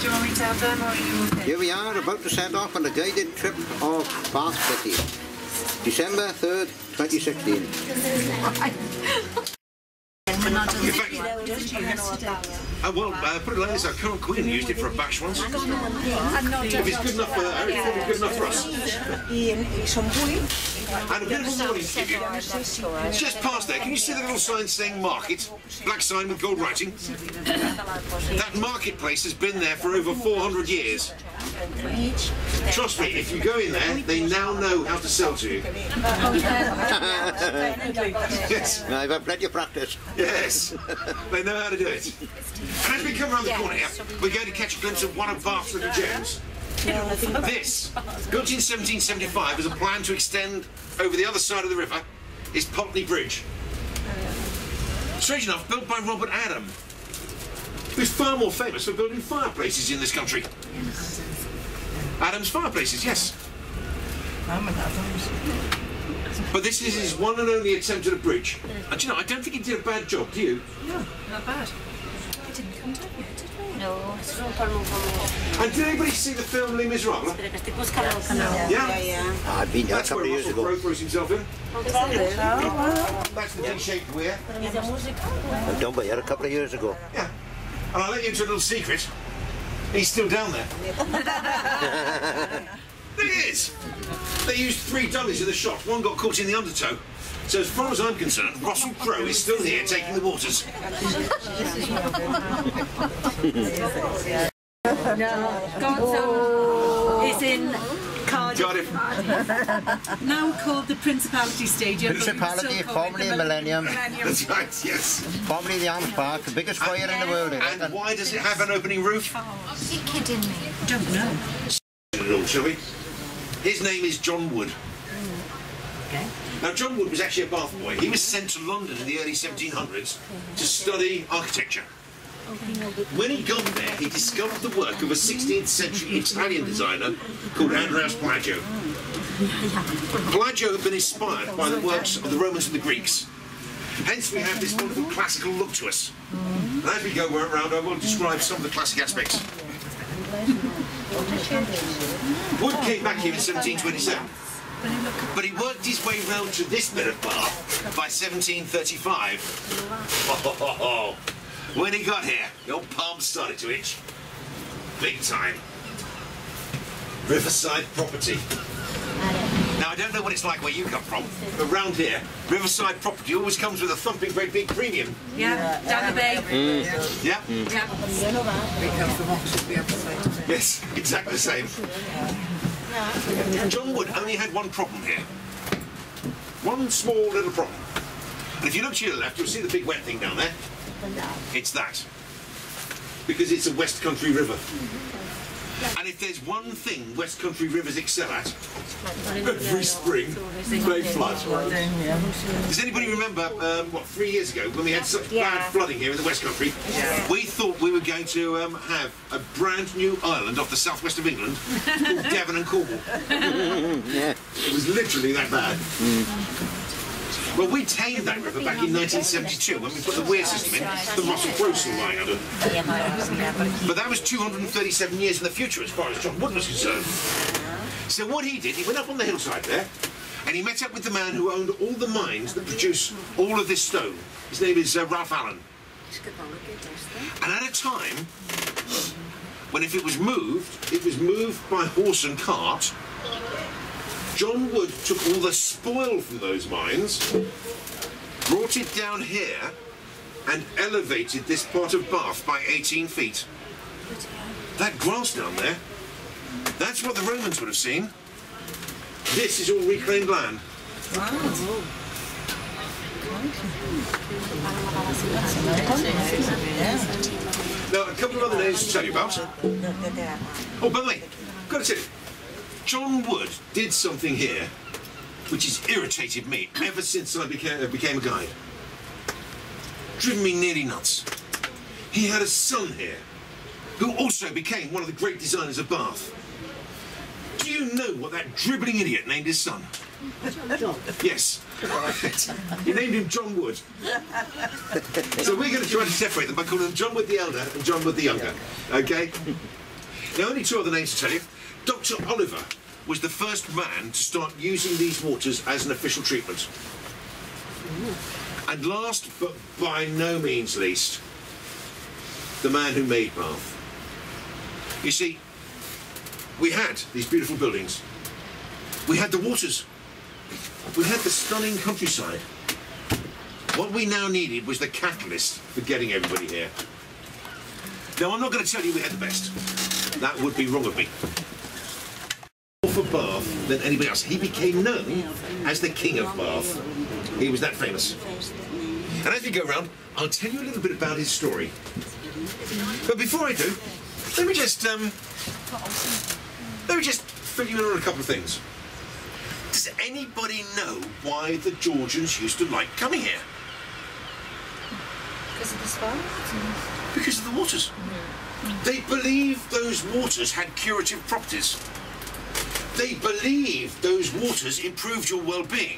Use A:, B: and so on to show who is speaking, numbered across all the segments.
A: you want me to have them or are you okay?
B: Here we are, about to set off on a guided trip of Bath City. December 3rd, 2016.
C: Well, put it like this, our current queen used it for a bash once. If it's good enough for her, it's good enough for us. And a bit of a warning to give you. It's just past there. Can you see the little sign saying market? Black sign with gold writing? That marketplace has been there for over 400 years. Trust me, if you go in there, they now know how to sell to you. Yes.
B: I've had plenty of practice.
C: Yes, they know how to do it. And as we come around the corner here, we're going to catch a glimpse of one of Bath's little gems. This, built in 1775 as a plan to extend over the other side of the river, is Pulteney Bridge. Strange enough, built by Robert Adam, who's far more famous for building fireplaces in this country. Adams Fireplaces, yes. But this is his one and only attempt at a bridge. And you know, I don't think he did a bad job, do you?
A: No, not bad. We didn't come down yet, did we?
D: No.
C: And did anybody see the film Les Miserables? Yeah?
B: I've been there a
C: That's
B: couple
C: where
B: of years
C: Russell
B: ago.
C: Crowe throws himself in. That's the T-shaped weir.
B: I've done by here a couple of years ago.
C: Yeah. And I'll let you into a little secret. He's still down there. There he is. They used 3 dummies in the shot. One got caught in the undertow. So as far as I'm concerned, Russell Crowe is still here taking the waters.
A: It's in Cardiff.
C: Got it.
A: Now called the Principality Stadium.
B: Principality, formerly Millennium.
C: That's right, yes.
B: Formerly the Arms Park, the biggest fire in the world.
C: And why does it have an opening roof?
D: Are you kidding me?
A: I don't know.
C: Shall we? His name is John Wood.
A: Okay.
C: Now, John Wood was actually a Bath boy. He was sent to London in the early 1700s to study architecture. When he got there, he discovered the work of a 16th century Italian designer called Andreas Palladio. Palladio had been inspired by the works of the Romans and the Greeks. Hence, we have this wonderful classical look to us. And as we go around, I will describe some of the classic aspects. Wood came back here in 1727. But he worked his way round to this bit of Bath by 1735. When he got here, the old palms started to itch. Big time. Riverside property. Now, I don't know what it's like where you come from, but round here, Riverside property always comes with a thumping great big premium.
A: Yeah, down the bay.
C: Yeah?
A: Yeah.
C: Yes, exactly the same. John Wood only had one problem here. One small little problem. And if you look to your left, you'll see the big wet thing down there. It's that. Because it's a West Country river. And if there's one thing West Country rivers excel at, every spring, they flood. Does anybody remember, 3 years ago, when we had such bad flooding here in the West Country? Yeah. We thought we were going to have a brand new island off the southwest of England called Devon and Cornwall. It was literally that bad. Well, we tamed that river back in 1972 when we put the weir system in, the Russell Crowe still lying under. But that was 237 years in the future as far as John Wood was concerned. So what he did, he went up on the hillside there and he met up with the man who owned all the mines that produce all of this stone. His name is Ralph Allen. And at a time when if it was moved by horse and cart, John Wood took all the spoil from those mines, brought it down here, and elevated this part of Bath by 18 feet. That grass down there, that's what the Romans would have seen. This is all reclaimed land. Now, a couple of other names to tell you about. Oh, by the way, I've got to tell you, John Wood did something here which has irritated me ever since I became a guide. Driven me nearly nuts. He had a son here who also became one of the great designers of Bath. Do you know what that dribbling idiot named his son? John. Yes. He named him John Wood. So we're going to try to separate them by calling him John Wood the Elder and John Wood the Younger. Okay? Now, only two other names to tell you. Dr. Oliver was the first man to start using these waters as an official treatment. And last, but by no means least, the man who made Bath. You see, we had these beautiful buildings. We had the waters. We had the stunning countryside. What we now needed was the catalyst for getting everybody here. Now, I'm not going to tell you we had the best. That would be wrong of me. More for Bath than anybody else. He became known as the King of Bath. He was that famous. And as we go around, I'll tell you a little bit about his story. But before I do, let me just fill you in on a couple of things. Does anybody know why the Georgians used to like coming here?
D: Because of the spa?
C: Because of the waters. They believed those waters had curative properties. They believed those waters improved your well-being.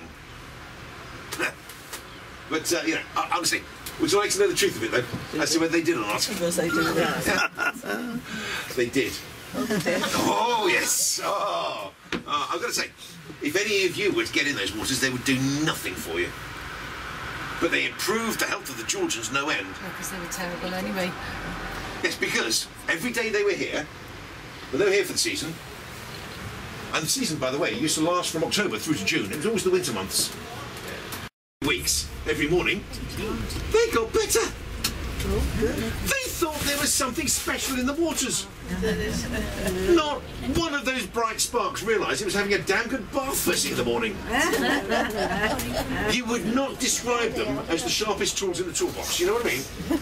C: But, you know, honestly, would you like to know the truth of it, though? As to whether they did or not?
D: Because they did.
C: They did. Oh, yes. Oh. I've got to say, if any of you were to get in those waters, they would do nothing for you. But they improved the health of the Georgians no end.
A: Because they were terrible anyway.
C: Yes, because every day they were here, well, they were here for the season. And the season, by the way, used to last from October through to June. It was always the winter months. Weeks, every morning, they got better. They thought there was something special in the waters. Not one of those bright sparks realised it was having a damn good bath first thing in the morning. You would not describe them as the sharpest tools in the toolbox, you know what I mean?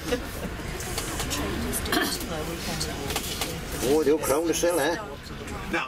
B: Oh, the old crown to sell, eh?
C: Now,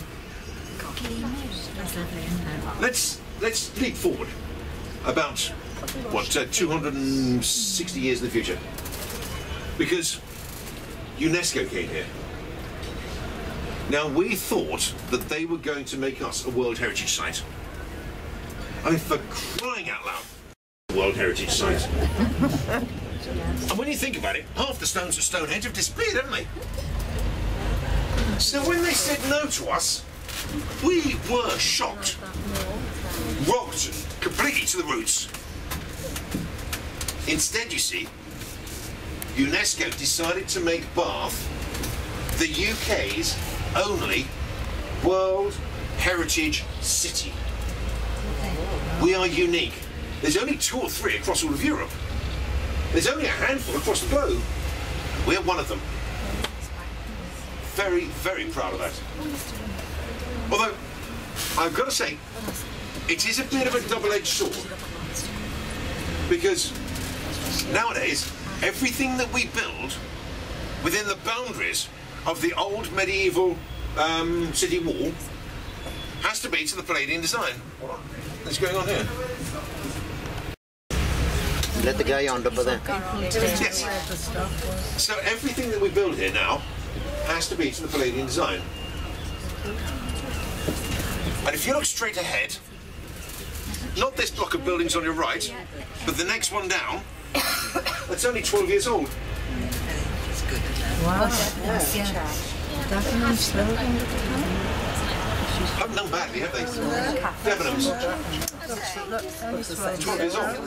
C: let's leap forward about, what, 260 years in the future. Because UNESCO came here. Now, we thought that they were going to make us a World Heritage Site. I mean, for crying out loud, World Heritage Site. And when you think about it, half the stones at Stonehenge have disappeared, haven't they? So when they said no to us, we were shocked. Rocked completely to the roots. Instead, you see, UNESCO decided to make Bath the UK's only World Heritage City. We are unique. There's only 2 or 3 across all of Europe. There's only a handful across the globe. We're one of them. Very, very proud of that. Although, I've got to say, it is a bit of a double-edged sword. Because nowadays, everything that we build within the boundaries of the old medieval city wall has to be to the Palladian design. What's going on here?
B: Let the guy on top of there.
C: Yes. So everything that we build here now has to be to the Palladian design. And if you look straight ahead, not this block of buildings on your right, but the next one down, that's only 12 years old.
D: Wow. Yeah.
C: Haven't done badly, have they? Debenhams. 12 years old.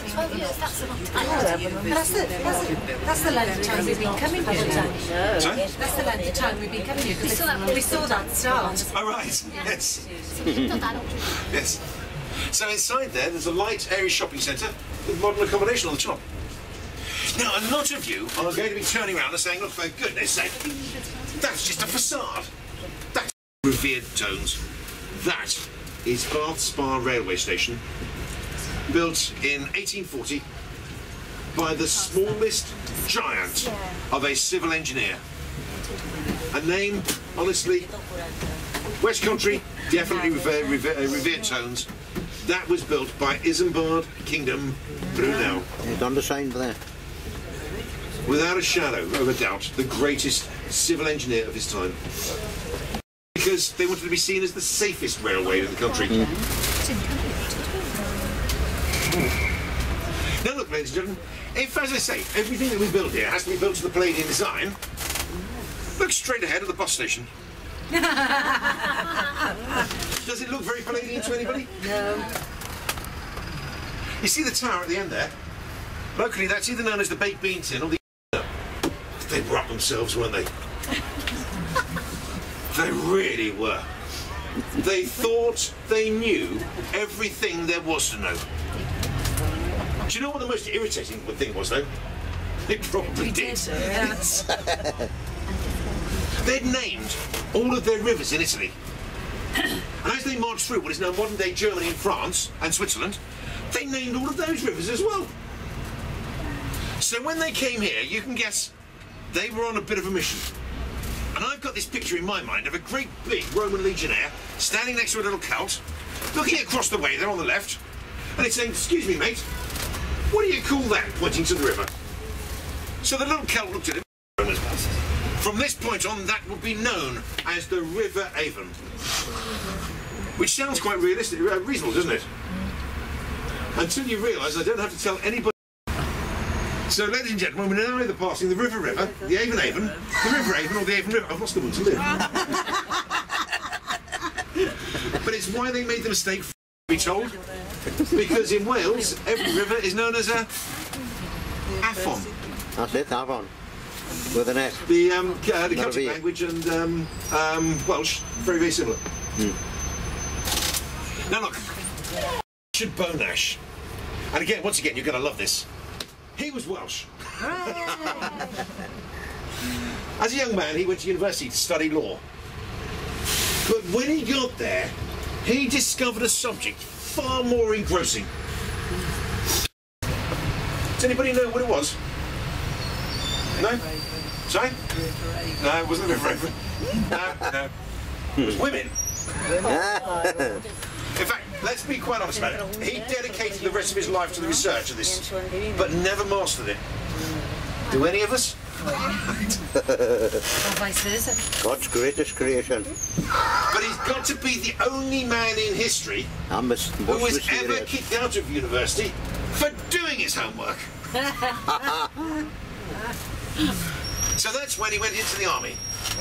A: That's the length of time we've been coming here.
C: Sorry?
A: That's the length of time we've been coming here because we saw that start.
C: Oh, right. Yes. Yes. So inside there's a light, airy shopping centre with modern accommodation on the top. Now, a lot of you are going to be turning around and saying, look, for goodness sake, that's just a facade. That's revered tones. That is Bath Spa Railway Station, built in 1840 by the smallest giant of a civil engineer. A name, honestly, West Country, definitely revered tones. That was built by Isambard Kingdom Brunel.
B: It's on the sign for there.
C: Without a shadow of a doubt, the greatest civil engineer of his time. Because they wanted to be seen as the safest railway in the country. Now look, ladies and gentlemen, if, as I say, everything that we build here has to be built to the Palladian design, Look straight ahead of the bus station. Does it look very Palladian to anybody?
D: No.
C: You see the tower at the end there? Locally, that's either known as the Baked Bean Tin or the... They were up themselves, weren't they? They really were. They thought they knew everything there was to know. Do you know what the most irritating thing was, though? They probably did.
A: Yes.
C: They'd named all of their rivers in Italy. And as they marched through what is now modern-day Germany and France and Switzerland, they named all of those rivers as well. So when they came here, you can guess they were on a bit of a mission. And I've got this picture in my mind of a great big Roman legionnaire standing next to a little Celt, looking across the way there on the left, and it's saying, "Excuse me, mate, what do you call that?" pointing to the river. So the little Celt looked at him. From this point on, that would be known as the River Avon. Which sounds quite realistic, reasonable, doesn't it? Until you realise I don't have to tell anybody. So, ladies and gentlemen, we're now either passing the River, the Avon, the River Avon, or the Avon River. I've lost the will to live. But it's why they made the mistake, to be told. Because in Wales, every river is known as a Afon.
B: That's it, Avon. With an S.
C: The Celtic language and Welsh, very, very similar. Now look, Richard Bonash. And again, once again, you're going to love this. He was Welsh. As a young man, he went to university to study law. But when he got there, he discovered a subject far more engrossing. Does anybody know what it was? No? Sorry? No, it wasn't the River Avon. No. It was women. In fact, let's be quite honest about it. He dedicated the rest of his life to the research of this, but never mastered it. Do any of us?
A: Or vice versa.
B: God's greatest creation.
C: But he's got to be the only man in history who was ever kicked out of university for doing his homework. So that's when he went into the army.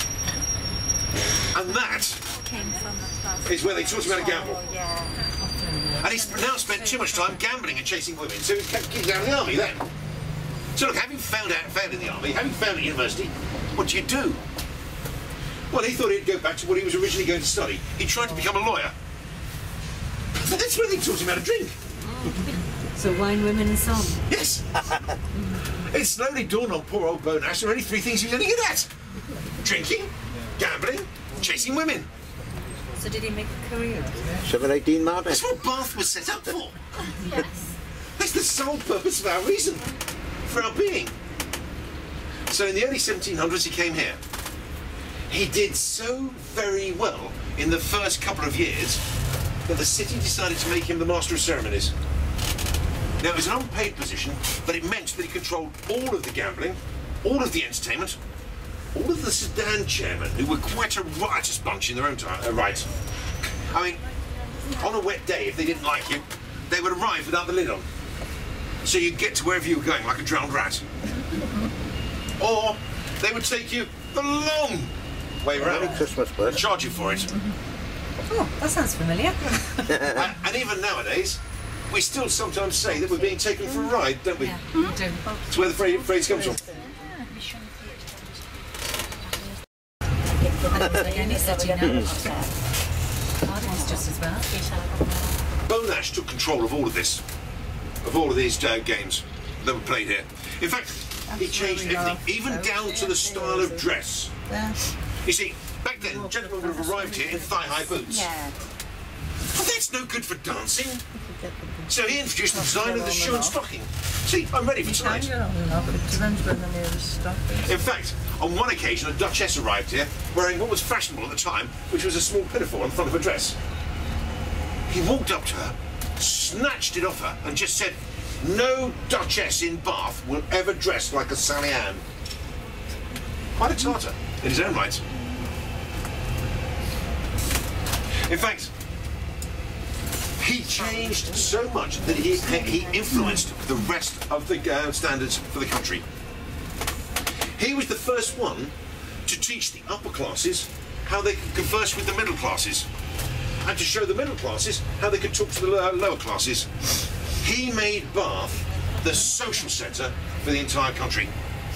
C: And that is where they taught him how to gamble. And he's now spent too much time gambling and chasing women, so he's kept kicked out of the army then. So look, having failed in the army, having failed at university, what do you do? Well, he thought he'd go back to what he was originally going to study. He tried to become a lawyer. But that's where they taught him how to drink.
A: So wine, women and song.
C: Yes. It slowly dawned on poor old Bonash there were only three things he was any good at. Drinking, gambling, chasing women.
A: So did he make a career of it?
B: 718 Martin.
C: That's what Bath was set up for.
A: Yes.
C: That's the sole purpose of our reason, for our being. So in the early 1700s he came here. He did so very well in the first couple of years that the city decided to make him the Master of Ceremonies. Now it was an unpaid position, but it meant that he controlled all of the gambling, all of the entertainment, all of the sedan chairmen, who were quite a riotous bunch in their own right. I mean, on a wet day, if they didn't like you, they would arrive without the lid on. So you'd get to wherever you were going like a drowned rat. Or they would take you the long way around and charge you for it.
A: Oh, that sounds familiar.
C: And even nowadays, we still sometimes say that we're being taken for a ride, don't we?
A: Yeah, we do.
C: That's where the phrase comes from.
A: Like any city now. Cardigan's just as well.
C: Bonash took control of all of this, of all of these games that were played here. In fact, he changed everything, even down to the style of dress. You see, back then, gentlemen would have arrived here in thigh-high boots. But that's no good for dancing. So he introduced the design of the shoe and stocking. See, I'm ready for tonight. In fact, on one occasion, a duchess arrived here wearing what was fashionable at the time, which was a small pinafore on front of her dress. He walked up to her, snatched it off her, and just said, "No duchess in Bath will ever dress like a Sally Ann." Quite a tartar, in his own right. In fact, he changed so much that he influenced the rest of the standards for the country. He was the first one to teach the upper classes how they could converse with the middle classes, and to show the middle classes how they could talk to the lower classes. He made Bath the social centre for the entire country.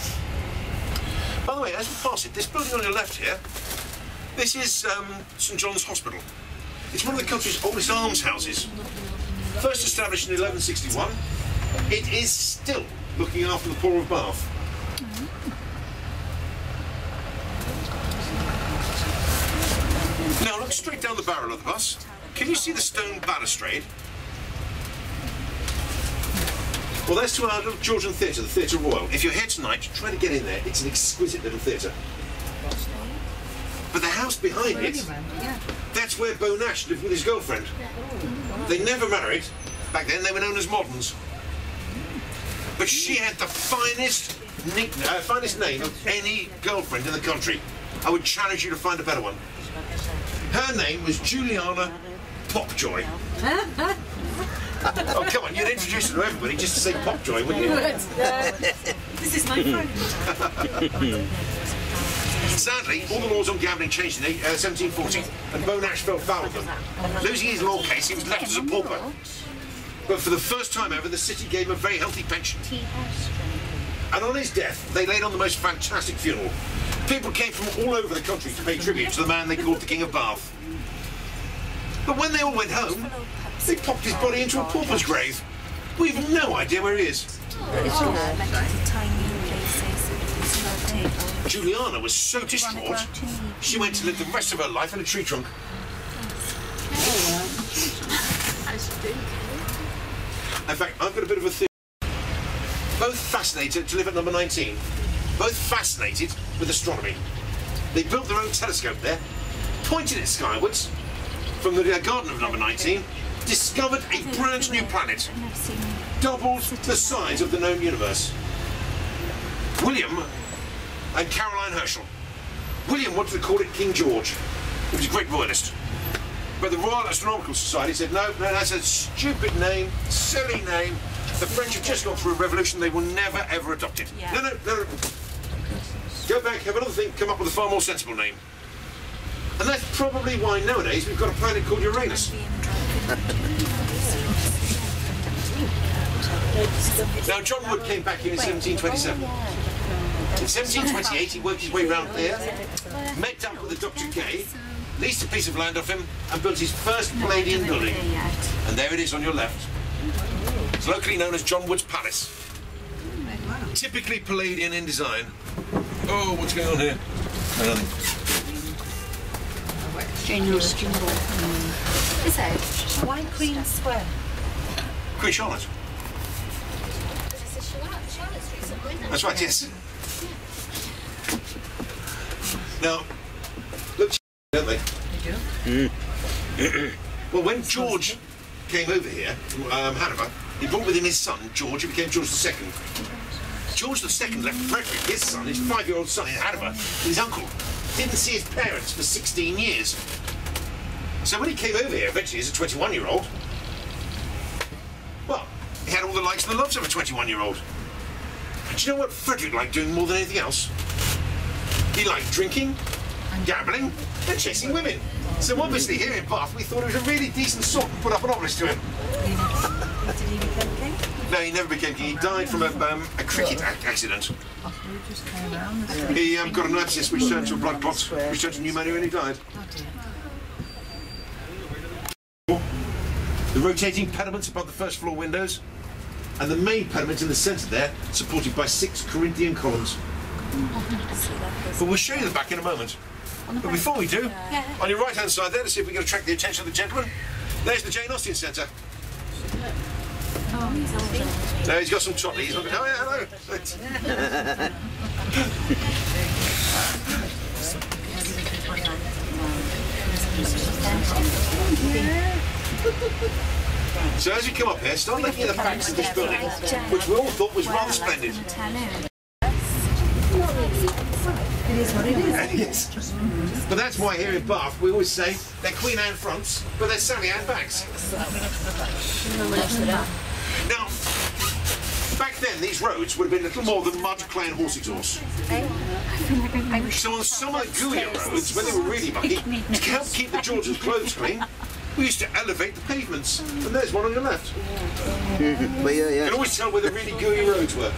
C: By the way, as we pass it, this building on your left here, this is St John's Hospital. It's one of the country's oldest almshouses. First established in 1161, it is still looking after the poor of Bath. Now look straight down the barrel of the bus. Can you see the stone balustrade? Well, that's to our little Georgian theatre, the Theatre Royal. If you're here tonight, try to get in there. It's an exquisite little theatre. But the house behind it, that's where Beau Nash lived with his girlfriend. They never married. Back then they were known as moderns. But she had the finest name of any girlfriend in the country. I would challenge you to find a better one. Her name was Juliana Popjoy. Oh, come on, you'd introduce her to everybody just to say Popjoy, wouldn't you?
A: This is my friend.
C: Sadly, all the laws on gambling changed in 1740, and Beau Nash fell foul of them. Losing his law case, he was left as a pauper. But for the first time ever, the city gave him a very healthy pension. And on his death, they laid on the most fantastic funeral. People came from all over the country to pay tribute to the man they called the King of Bath. But when they all went home, they popped his body into a pauper's grave. We've no idea where he is. Juliana was so distraught, she went to live the rest of her life in a tree trunk. In fact, I've got a bit of a theory. Both fascinated to live at number 19. Both fascinated with astronomy. They built their own telescope there, pointed it skywards from the garden of number 19, discovered a brand new planet, doubled the size of the known universe. William and Caroline Herschel. William wanted to call it King George. He was a great royalist. But the Royal Astronomical Society said, no, that's a stupid name, silly name. The French have just gone through a revolution, they will never ever adopt it. Yeah. No. Go back, have another think, come up with a far more sensible name. And that's probably why nowadays we've got a planet called Uranus. Now, John Wood came back here in 1727. In 1728, he worked his way round there, met up with the Dr. Gay, leased a piece of land off him, and built his first Palladian building. And there it is on your left. It's locally known as John Wood's Palace. Typically Palladian in design. Oh, what's going on here?
D: Is it? Why Queen Square?
C: Queen Charlotte. That's right, yes. Now, look, don't they? They do. Well, when George came over here from Hanover, he brought with him his son, George, who became George II. George II left Frederick, his son, his 5-year-old son in Hanover, with his uncle. Didn't see his parents for 16 years. So when he came over here, eventually as a 21-year-old, well, he had all the likes and the loves of a 21-year-old. But you know what Frederick liked doing more than anything else? He liked drinking, gambling, and chasing women. So obviously here in Bath, we thought he was a really decent sort and put up an obelisk to him.
A: Did he become king?
C: No, he never became king. He died from a cricket accident. He got an abscess which turned to a blood clot, which turned to pneumonia, and he died. The rotating pediments above the first floor windows, and the main pediment in the centre there, supported by 6 Corinthian columns. But we'll show you the back in a moment. But before we do, on your right-hand side there, to see if we can attract the attention of the gentleman, there's the Jane Austen Centre. No, he's got some chocolate. He's not going to... Oh, yeah, hello. So as you come up here, start looking at the backs of this building, which we all thought was rather splendid.
A: It is what it is.
C: Yes. But that's why here in Bath we always say they're Queen Anne fronts, but they're Sally Ann backs. Now, back then then, these roads would have been little more than mud, clay and horse exhaust. So on some of the gooier roads, when they were really mucky, to help keep the Georgians' clothes clean, we used to elevate the pavements. And there's one on your left.
B: Well, yeah,
C: You
B: yeah.
C: can always tell where the really gooey roads were.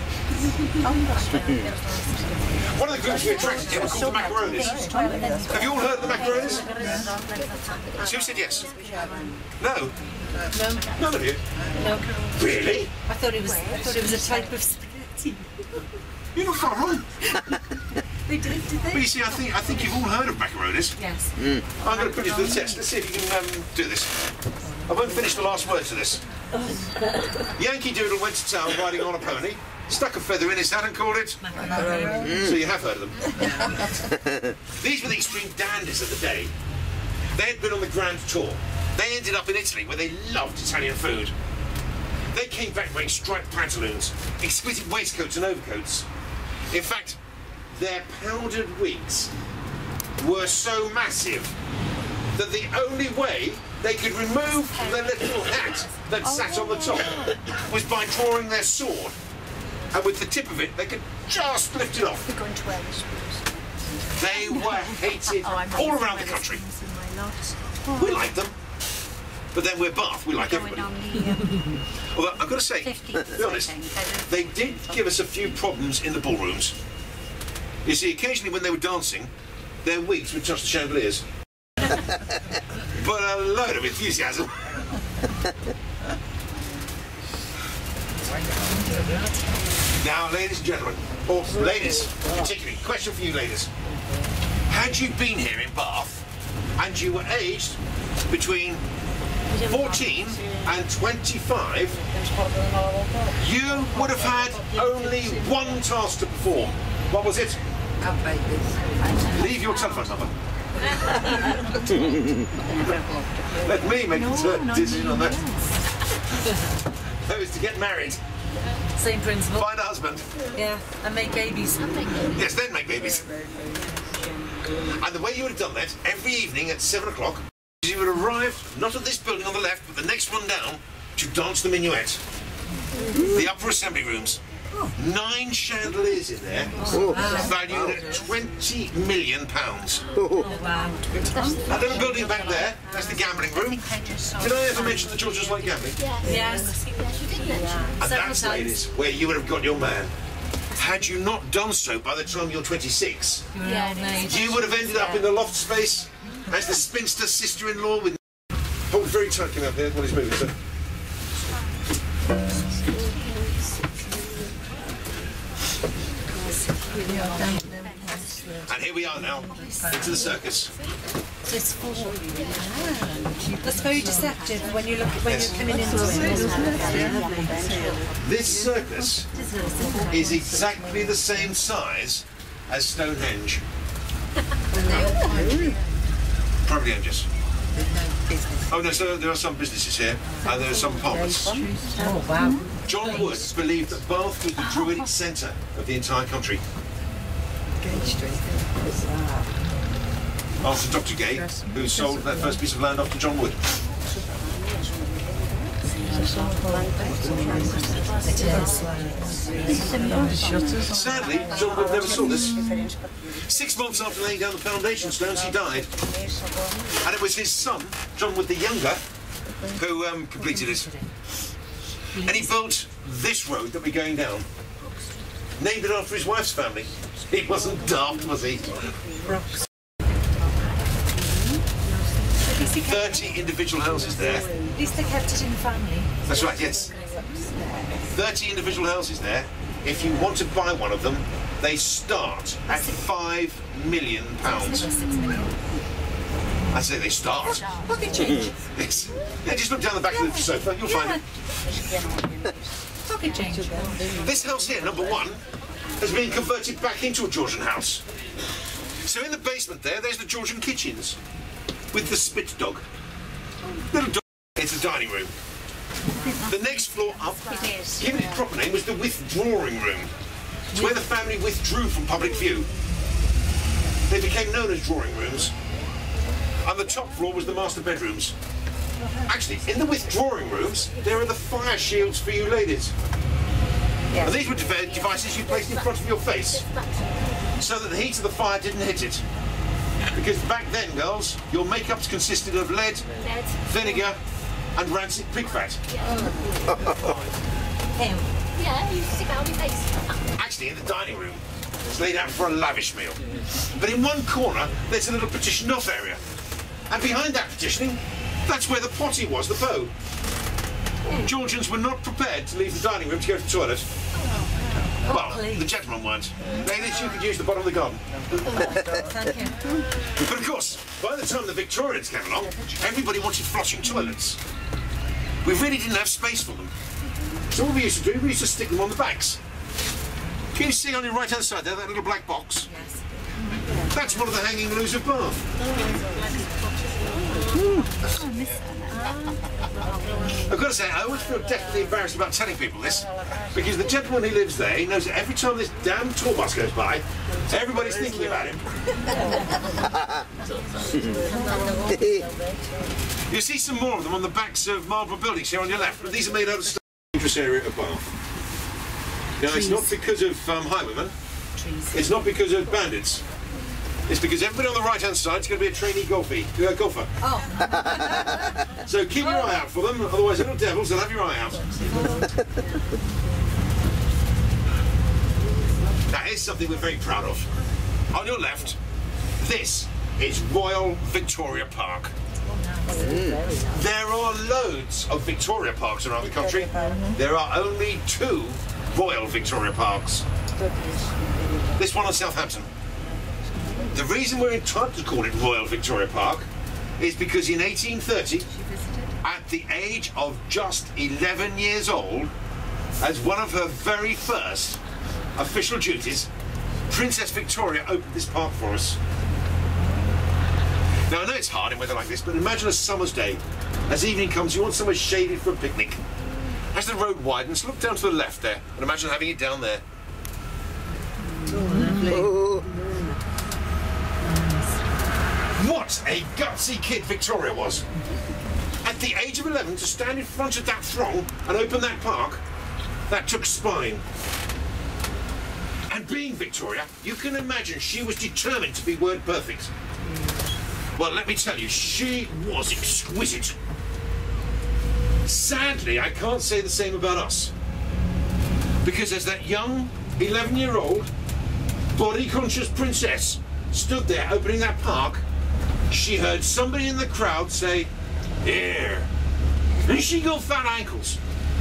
C: One of the groups we attracted here were called the Macaronis. Have you all heard of the Macaronis? So who said yes? No? None of you?
A: No.
C: Really?
A: I thought it was a type of spaghetti.
C: You're not far wrong.
A: They did
C: But
A: they?
C: you see, I think you've all heard of Macaronis.
A: Yes.
C: I'm going to put you to the test. Let's see if you can do this. I won't finish the last words of this. Yankee Doodle went to town riding on a pony, stuck a feather in his hat and called it. So you have heard of them. These were the extreme dandies of the day. They had been on the Grand Tour. They ended up in Italy where they loved Italian food. They came back wearing striped pantaloons, exquisite waistcoats and overcoats. In fact, their powdered wigs were so massive that the only way they could remove the little hat that sat on the top was by drawing their sword, and with the tip of it they could just lift it off.
D: We're going to wear this.
C: They were hated all around the country. We liked them, but then we're Bath, we like everybody. Although I've got to say, to be honest, they did give us a few problems in the ballrooms. You see, occasionally when they were dancing, their wigs would touch the chandeliers. But a load of enthusiasm. Now, ladies and gentlemen, or ladies particularly, question for you ladies. Had you been here in Bath and you were aged between 14 and 25, you would have had only one task to perform. What was it? Leave your telephone number. Let me make the decision on that. That was to get married,
A: Same principle.
C: find a husband.
A: Yeah, and make babies.
C: Yes, then make babies. And the way you would have done that, every evening at 7 o'clock, you would arrive, not at this building on the left, but the next one down, to dance the minuet. The upper assembly rooms. 9 chandeliers in there, valued at £20 million.
A: Wow.
C: That little building back there, that's the gambling room. Did I ever mention the Georgians like gambling?
A: Yes.
C: And that's, ladies, where you would have got your man. Had you not done so by the time you're 26,
A: You're an old maid.
C: you would have ended up in the loft space as the spinster sister-in-law with... Hold very tight, coming up there while he's moving, sir. And here we are now, into the circus.
A: That's very deceptive when you look when you're coming into it.
C: This circus is exactly the same size as Stonehenge. Privately owned, yes. Oh no, so there are some businesses here, and there are some apartments.
A: Oh wow.
C: John Wood believed that Bath was the druidic centre of the entire country. After Dr. Gay, who sold that first piece of land off to John Wood. Sadly, John Wood never saw this. 6 months after laying down the foundation stones, he died. And it was his son, John Wood the Younger, who completed it. And he built this road that we're going down. Named it after his wife's family. He wasn't daft, was he? 30 individual houses there.
A: At least they kept it in the family.
C: That's right, yes. 30 individual houses there. If you want to buy one of them, they start at £5 million. I say they start.
A: Pocket change.
C: Yes. Yeah, just look down the back of the sofa, you'll find it.
A: Pocket change.
C: This house here, number 1, has been converted back into a Georgian house. So in the basement there's the Georgian kitchens with the spit dog. Little dog. It's the dining room. The next floor up, given its proper name, was the withdrawing room. It's where the family withdrew from public view. They became known as drawing rooms. And the top floor was the master bedrooms. Actually, in the withdrawing rooms, there are the fire shields for you ladies. And these were devices you placed in front of your face so that the heat of the fire didn't hit it. Because back then, girls, your makeups consisted of lead, vinegar, and rancid pig fat.
D: Yeah, you stick it on your face.
C: Actually, in the dining room, it's laid out for a lavish meal. But in one corner, there's a little partitioned off area. And behind that partitioning, that's where the potty was, the bow. Georgians were not prepared to leave the dining room to go to the toilet. Well, the gentlemen weren't. Ladies, you could use the bottom of the garden.
A: Thank you.
C: But of course, by the time the Victorians came along, everybody wanted flushing toilets. We really didn't have space for them. So what we used to do, we used to stick them on the backs. Can you see on your right-hand side there, that little black box?
A: Yes.
C: That's one of the hanging loos of Bath. I've got to say, I always feel definitely embarrassed about telling people this, because the gentleman who lives there, he knows that every time this damn tour bus goes by, everybody's thinking about him. You see some more of them on the backs of Marlborough buildings here on your left, but these are made out of stone. Dangerous area of Bath. Now, it's not because of highwaymen, it's not because of bandits. It's because everybody on the right-hand side is going to be a trainee golfer.
A: Oh.
C: So keep your eye out for them, otherwise little devils, they'll have your eye out. Now here's something we're very proud of. On your left, this is Royal Victoria Park. There are loads of Victoria Parks around the country. There are only 2 Royal Victoria Parks. This one on Southampton. The reason we're entitled to call it Royal Victoria Park is because in 1830, at the age of just 11 years old, as one of her very first official duties, Princess Victoria opened this park for us. Now I know it's hard in weather like this, but imagine a summer's day. As evening comes, you want somewhere shaded for a picnic. As the road widens, look down to the left there, and imagine having it down there.
B: Oh.
C: What a gutsy kid Victoria was. At the age of 11, to stand in front of that throng and open that park, that took spine. And being Victoria, you can imagine she was determined to be word perfect. Well, let me tell you, she was exquisite. Sadly, I can't say the same about us. Because as that young, 11-year-old, body-conscious princess stood there opening that park, she heard somebody in the crowd say, "Here." And she got fat ankles.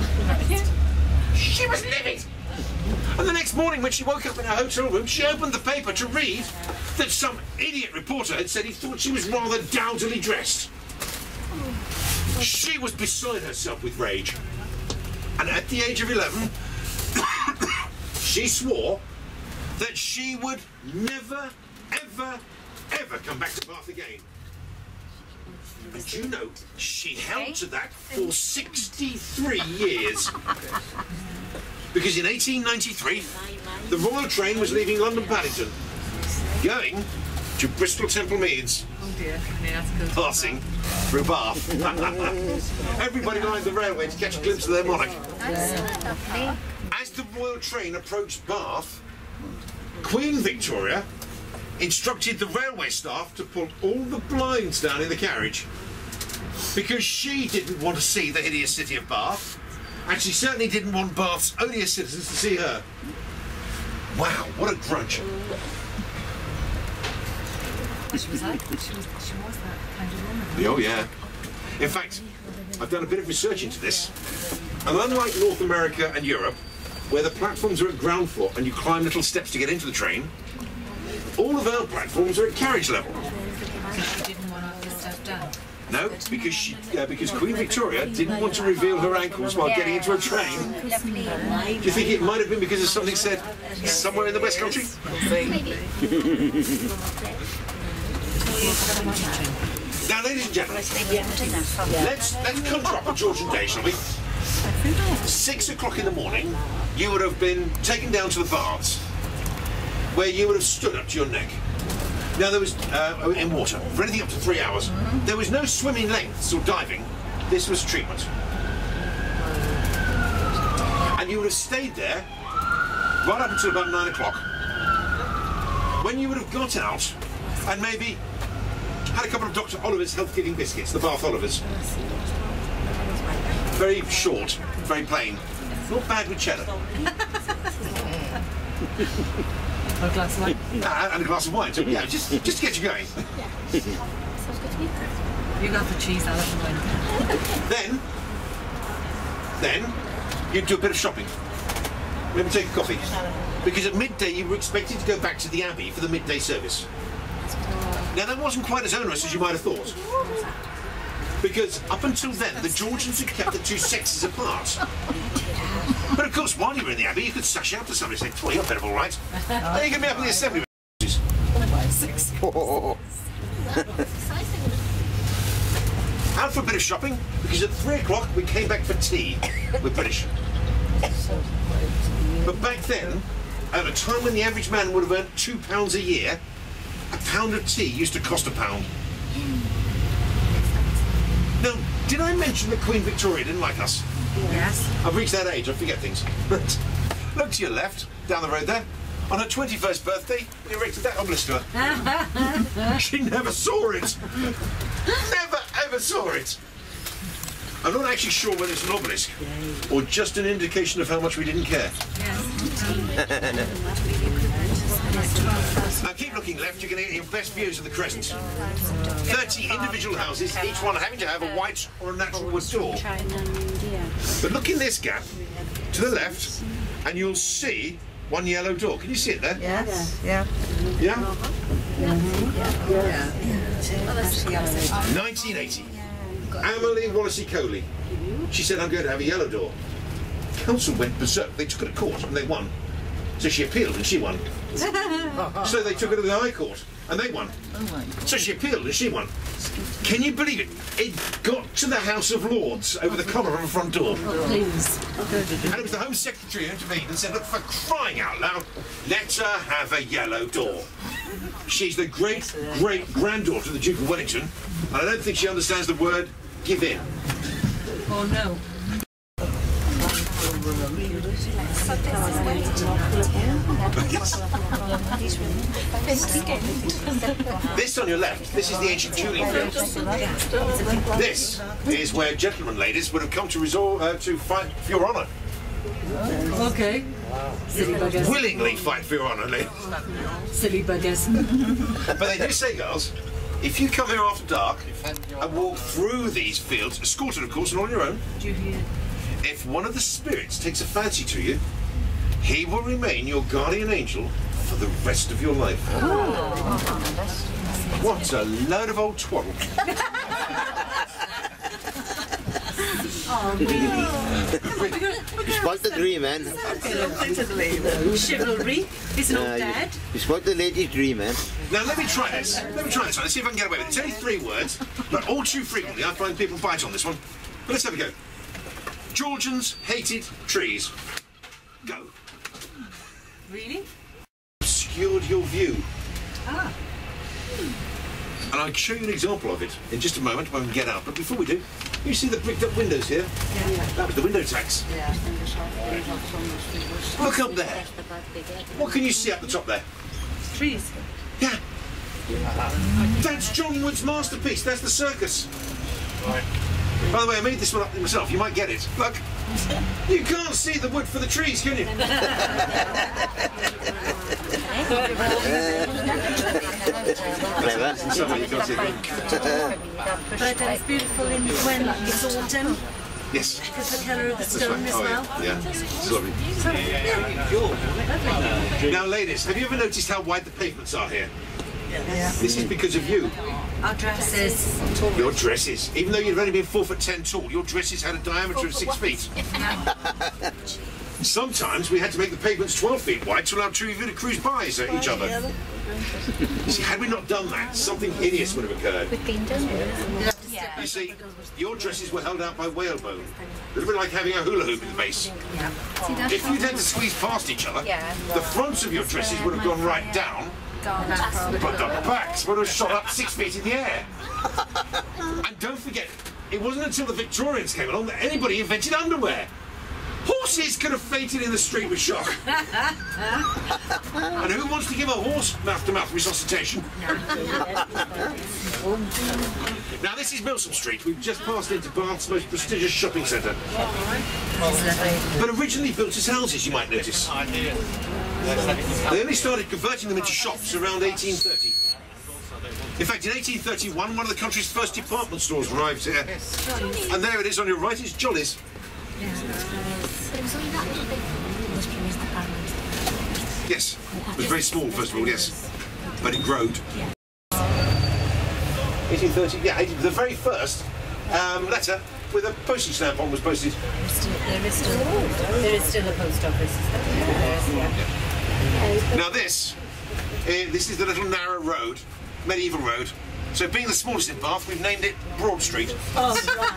C: She was livid. And the next morning when she woke up in her hotel room, she opened the paper to read that some idiot reporter had said he thought she was rather dowdily dressed. She was beside herself with rage. And at the age of 11, she swore that she would never, ever, ever come back to Bath again. And you know, she held to that for 63 years. Because in 1893, the Royal train was leaving London Paddington, going to Bristol Temple Meads, passing through Bath. Everybody lined the railway to catch a glimpse of their monarch. As the Royal train approached Bath, Queen Victoria instructed the railway staff to pull all the blinds down in the carriage because she didn't want to see the hideous city of Bath, and she certainly didn't want Bath's odious citizens to see her. Wow, what a grudge.
A: She was that kind of woman.
C: Oh yeah. In fact, I've done a bit of research into this, and unlike North America and Europe, where the platforms are at ground floor and you climb little steps to get into the train, all of our platforms are at carriage level.
A: She didn't want all this stuff done.
C: No, because Queen Victoria didn't want to reveal her ankles while getting into a train. Do you think it might have been because of something said somewhere in the West Country? Now, ladies and gentlemen, let's conjure up a Georgian day, shall we? 6 o'clock in the morning, you would have been taken down to the baths, where you would have stood up to your neck. Now there was, in water, for anything up to 3 hours. There was no swimming lengths or diving. This was treatment. And you would have stayed there right up until about 9 o'clock, when you would have got out and maybe had a couple of Dr. Oliver's health-giving biscuits, the Bath Olivers. Very short, very plain. Not bad with cheddar.
A: Or a glass of wine.
C: And a glass of wine, too. Yeah, just to get you going.
D: Sounds good to me.
A: You got the cheese, I'll have the wine.
C: Then you'd do a bit of shopping. Maybe take a coffee. Because at midday you were expected to go back to the Abbey for the midday service. Now that wasn't quite as onerous as you might have thought. Because up until then, the Georgians had kept the two sexes apart. But of course, while you were in the Abbey, you could sash out to somebody and say, "Oh, you're better all right. Now you can be up in the assembly." Out for a bit of shopping, because at 3 o'clock we came back for tea with British. But back then, at a time when the average man would have earned £2 a year, a pound of tea used to cost £1. Now, did I mention that Queen Victoria didn't like us?
A: Yes.
C: I've reached that age, I forget things. But look to your left, down the road there. On her 21st birthday, we erected that obelisk to her. She never saw it. Never ever saw it. I'm not actually sure whether it's an obelisk or just an indication of how much we didn't care. Now keep looking left, you're going to get your best views of the crescent. 30 individual houses, each one having to have a white or a natural wood door. But look in this gap to the left and you'll see one yellow door. Can you see it there?
A: Yes. Yeah.
C: Yeah?
A: 1980.
C: Emily Wallasey-Coley. She said, "I'm going to have a yellow door." Council went berserk. They took it to court and they won. So she appealed and she won. So they took it to the High Court and they won. So she appealed and she won. Can you believe it? It got to the House of Lords over the collar of a front door.
A: Please.
C: And it was the Home Secretary who intervened and said, "Look, for crying out loud, let her have a yellow door." She's the great-great-granddaughter of the Duke of Wellington, and I don't think she understands the word give in.
A: Oh no.
C: This on your left, this is the ancient tuning field. This is where gentlemen ladies would have come to resort to fight for your honour.
A: Okay. Silly buggers.
C: Willingly fight for your honour, ladies.
A: Silly buggers.
C: But they do say, girls, if you come here after dark and walk through these fields, escorted of course and on your own, if one of the spirits takes a fancy to you, he will remain your guardian angel for the rest of your life. What a load of old twaddle.
A: Oh, really?
B: You spoilt the dream, man.
A: Chivalry is not dead.
B: You spoilt the lady's dream, man.
C: Now let me try this. Let's see if I can get away with it. It's only 3 words, but all too frequently I find people bite on this one. But let's have a go. Georgians hated trees. Go.
A: Really?
C: Obscured your view.
A: Ah.
C: And I'll show you an example of it in just a moment when we get out. But before we do, you see the bricked up windows here? Yeah. That was the window tax. Yeah. Look up there. What can you see up the top there?
A: Trees.
C: Yeah. That's John Wood's masterpiece. That's the circus. Right. By the way, I made this one up myself. You might get it. Look. You can't see the wood for the trees, can you?
B: Clever.
C: Somewhere you can't see it.
A: But it's beautiful when it's autumn.
C: Yes.
A: Because the colour of the stone as well.
C: Yeah, it's lovely. Now, ladies, have you ever noticed how wide the pavements are here?
A: Yeah.
C: This is because of you.
A: Our dresses.
C: Your dresses. Even though you've only been 4'10" tall, your dresses had a diameter of 6 feet. Sometimes we had to make the pavements 12 feet wide to allow two of you to cruise by each other. You see, had we not done that, something hideous would have occurred. You see, your dresses were held out by whalebone. A little bit like having a hula hoop in the base.
A: Yeah.
C: If you'd had to squeeze past each other, the fronts of your dresses would have gone right down, but the backs would have shot up 6 feet in the air. And don't forget, it wasn't until the Victorians came along that anybody invented underwear. Horses could have fainted in the street with shock. And who wants to give a horse mouth-to-mouth resuscitation? Now this is Milsom Street. We've just passed into Bath's most prestigious shopping centre. But originally built as houses, you might notice. They only started converting them into shops around 1830. In fact, in 1831, one of the country's first department stores arrived here. And there it is on your right, it's Jolly's. Yes, it was very small first of all, yes. But it growed. 1830, yeah, the very first letter with a postage stamp on was posted.
A: There is still a post office.
C: Now this is the little narrow road, medieval road. So being the smallest in Bath, we've named it Broad Street.
B: Broad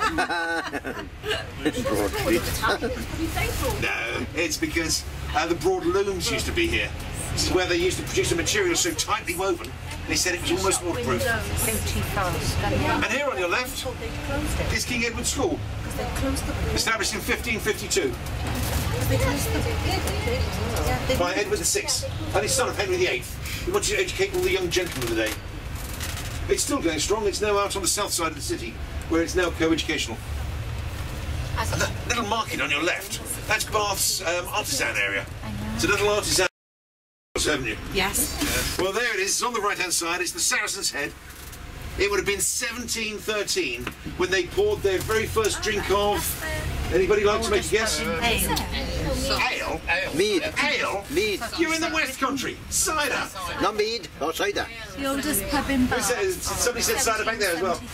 B: Street.
C: No, it's because the broad looms used to be here. This is where they used to produce a material so tightly woven, they said it was almost waterproof. And here on your left is King Edward School, established in 1552 by Edward VI and his son of Henry VIII. He wanted to educate all the young gentlemen of the day. It's still going strong. It's now out on the south side of the city, where it's now co-educational. And that little market on your left, that's Bath's artisan area. It's a little artisan, haven't you?
A: Yes.
C: Well, there it is. It's on the right-hand side. It's the Saracen's Head. It would have been 1713 when they poured their very first drink of... Anybody like to make a guess?
A: Ale.
C: Ale?
B: Mead.
C: Ale?
B: Mead.
C: You're in the West Country. Cider.
B: Not mead or cider.
A: The oldest pub in Bath.
C: Somebody said cider back there as well.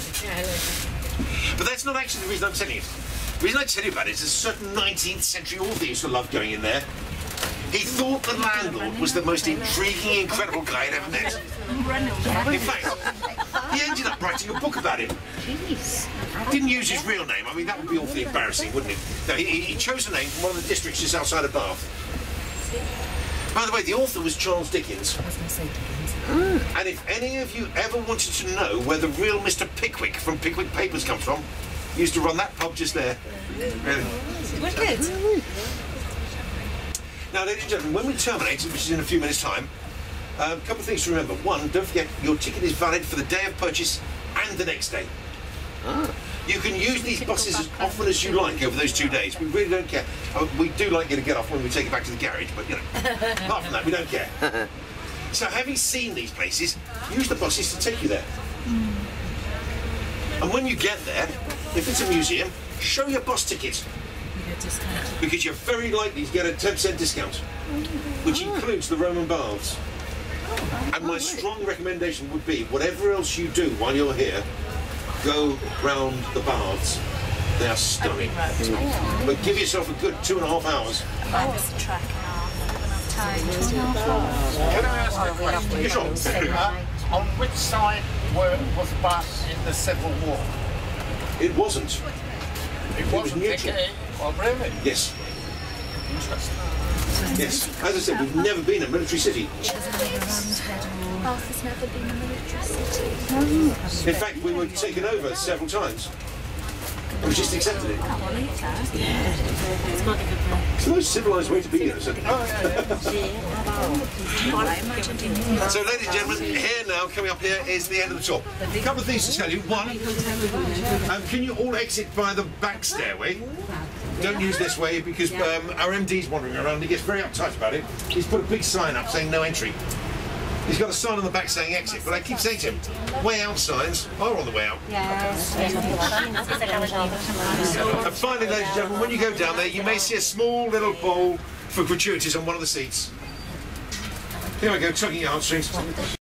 C: But that's not actually the reason I'm telling you. The reason I tell you about it is a certain 19th century author used to love going in there. He thought the landlord was the most intriguing, incredible guy he'd ever met. In fact, he ended up writing a book about him. Didn't use his real name. I mean, that would be awfully embarrassing, wouldn't it? No, he chose a name from one of the districts just outside of Bath. By the way, the author was Charles Dickens. And if any of you ever wanted to know where the real Mr. Pickwick from Pickwick Papers comes from, he used to run that pub just there. Really.
A: Wicked.
C: Now, ladies and gentlemen, when we terminate, which is in a few minutes' time, a couple of things to remember. One, don't forget your ticket is valid for the day of purchase and the next day. You can use these buses as often as you like over those 2 days. We really don't care. We do like you to get off when we take it back to the garage, but you know, apart from that, we don't care. So, having seen these places, use the buses to take you there. And when you get there, if it's a museum, show your bus ticket. Because you're very likely to get a 10% discount, which includes the Roman baths. And my strong recommendation would be, whatever else you do while you're here, go round the baths. They are stunning. But give yourself a good 2.5 hours.
D: Can I
E: ask a question?
C: Sure.
E: On which side was Bath in the Civil War?
C: It wasn't.
E: It wasn't
C: neutral.
E: Oh, really?
C: Yes.
E: Interesting.
C: Yes. As I said, we've never been a military city.
D: Bath has never been a military city.
C: In fact, we were taken over several times. And we just accepted it. It's the most civilised way to be here, isn't it? So, ladies and gentlemen, here now, coming up here, is the end of the tour. A couple of things to tell you. One, can you all exit by the back stairway? Don't use this way because our MD's wandering around. He gets very uptight about it. He's put a big sign up saying no entry. He's got a sign on the back saying exit, but I keep saying to him, way out signs are on the way out. And finally, ladies and gentlemen, when you go down there, you may see a small little bowl for gratuities on one of the seats. Here we go, tugging your heartstrings.